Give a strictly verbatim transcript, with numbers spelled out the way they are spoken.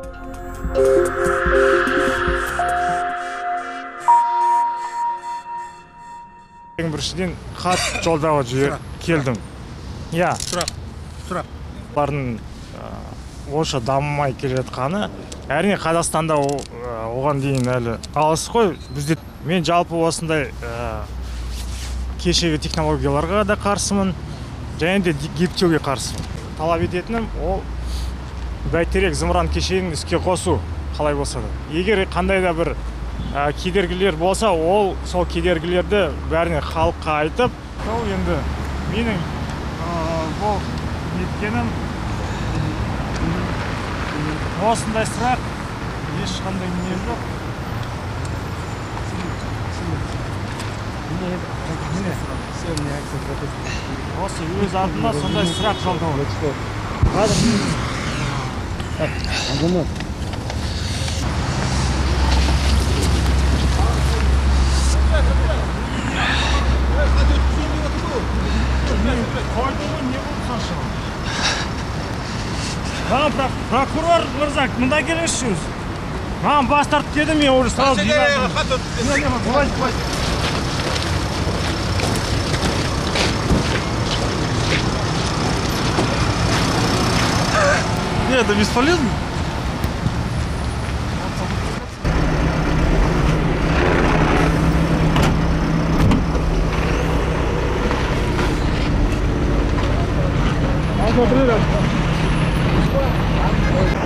Ең біріншіден хат жолдауға жібер келдім. Иә. Сұрақ, сұрақ. Олардың онша дамымай келе жатқаны, әрине Қазақстанда оған дейін әлі алыс қой. Бізде мен жалпы осындай кешегі технологияларға да қарсымын, және де гиптеуге қарсымын. Талап ететінім ол бәйтерек зымыран кешенін іске қосу қалай болса да. Егер қандай да бір кедергілер болса, ол сол кедергілерді бәріне халыққа айтып, сол енді менің бұл неткенім осындай сұрақ ешқандай не жоқ. Осы өз атына сондай сұрақ жолдау. Маған прокурор мырза, мұнда келіңізшіңіз. Маған бас тартып келді, мен уже сразу жинадым. Нет, это бесполезно. Смотри,